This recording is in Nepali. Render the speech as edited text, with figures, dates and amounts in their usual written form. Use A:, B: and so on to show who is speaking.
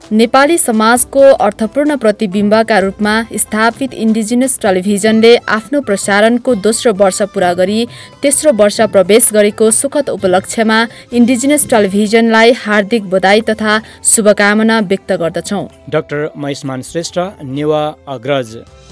A: नेपाली समाजको अर्थपूर्ण प्रतिबिम्बका रूपमा स्थापित इन्डिजिनस टेलिभिजनले आफ्नो प्रसारणको दोस्रो वर्ष पूरा गरी तेस्रो वर्ष प्रवेश गरेको सुखद उपलक्ष्यमा इन्डिजिनस टेलिभिजनलाई हार्दिक बधाई तथा शुभकामना व्यक्त गर्दछौँ।
B: डाक्टर महिष्मान श्रेष्ठ, नेवा अग्रज।